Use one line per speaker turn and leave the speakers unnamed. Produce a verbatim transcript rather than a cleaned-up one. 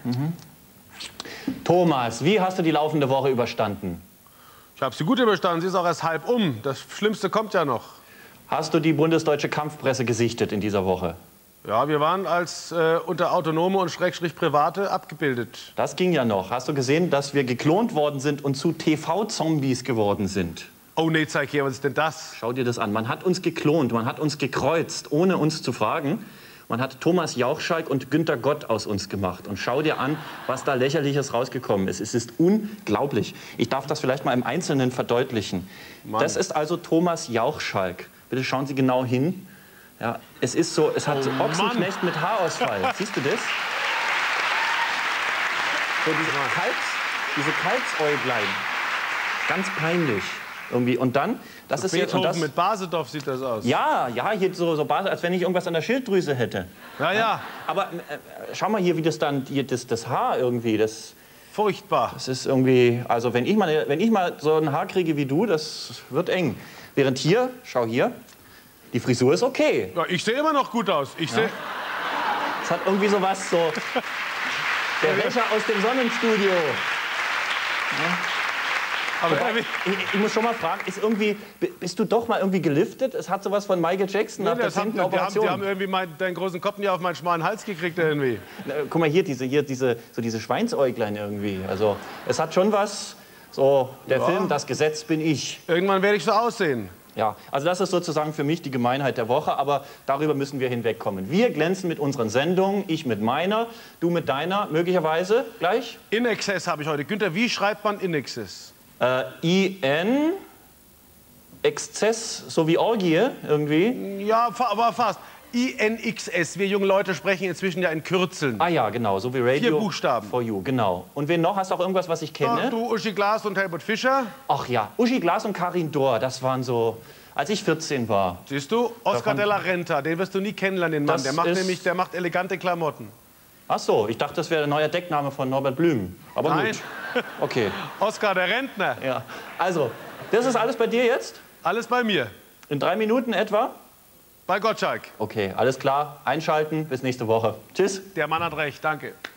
Mhm. Thomas, wie hast du die laufende Woche überstanden?
Ich habe sie gut überstanden. Sie ist auch erst halb um. Das Schlimmste kommt ja noch.
Hast du die bundesdeutsche Kampfpresse gesichtet in dieser Woche?
Ja, wir waren als äh, unter Autonome und Schrägstrich Private abgebildet.
Das ging ja noch. Hast du gesehen, dass wir geklont worden sind und zu T V-Zombies geworden sind?
Oh nee, zeig her, was ist denn das?
Schau dir das an. Man hat uns geklont, man hat uns gekreuzt, ohne uns zu fragen. Man hat Thomas Jauchschalk und Günter Gott aus uns gemacht. Und schau dir an, was da Lächerliches rausgekommen ist. Es ist unglaublich. Ich darf das vielleicht mal im Einzelnen verdeutlichen. Mann. Das ist also Thomas Jauchschalk. Bitte schauen Sie genau hin. Ja, es ist so, es hat
oh,
Ochsenknecht
Mann.
mit Haarausfall. Siehst du das? So diese, Kalbs, diese Kalbsäuglein. Ganz peinlich. Irgendwie. Und dann, das
so
ist hier, und das,
mit Basedorf sieht das aus.
Ja, ja, hier so, so Basel, als wenn ich irgendwas an der Schilddrüse hätte.
Ja, ja. ja.
Aber äh, schau mal hier, wie das dann, hier, das, das Haar irgendwie, das...
Furchtbar.
Das ist irgendwie, also wenn ich, mal, wenn ich mal so ein Haar kriege wie du, das wird eng. Während hier, schau hier, die Frisur ist okay.
Ja, ich sehe immer noch gut aus. Ich
ja.
sehe...
Es hat irgendwie so was, so... Der Wäscher aus dem Sonnenstudio. Ja. Aber ich, ich muss schon mal fragen, ist irgendwie, bist du doch mal irgendwie geliftet? Es hat sowas von Michael Jackson
nee,
nach der
zehnten
Operation.
Die haben, die haben irgendwie meinen, deinen großen Kopf nie auf meinen schmalen Hals gekriegt irgendwie.
Na, guck mal hier, diese, hier diese, so diese Schweinsäuglein irgendwie. Also es hat schon was, so der
ja.
Film, das Gesetz bin ich.
Irgendwann werde ich so aussehen.
Ja, also das ist sozusagen für mich die Gemeinheit der Woche, aber darüber müssen wir hinwegkommen. Wir glänzen mit unseren Sendungen, ich mit meiner, du mit deiner, möglicherweise gleich.
In Excess habe ich heute. Günther, wie schreibt man In Excess?
Äh, I N, Exzess, so wie Orgie irgendwie.
Ja, aber fast. I N X S. Wir jungen Leute sprechen inzwischen ja in Kürzeln.
Ah ja, genau, so wie Radio.
Vier Buchstaben.
For You, genau. Und wen noch? Hast du auch irgendwas, was ich kenne?
Ja, du, Uschi Glas und Helmut Fischer.
Ach ja, Uschi Glas und Karin Dohr, das waren so, als ich vierzehn war.
Siehst du, Oscar de la Renta, den wirst du nie kennenlernen, den Mann. Der macht nämlich, der macht elegante Klamotten.
Ach so, ich dachte, das wäre der neue Deckname von Norbert Blüm. Aber
Nein.
Gut. Okay.
Oskar der Rentner.
Ja. Also, das ist alles bei dir jetzt?
Alles bei mir.
In drei Minuten etwa?
Bei Gottschalk.
Okay, alles klar. Einschalten. Bis nächste Woche. Tschüss.
Der Mann hat recht. Danke.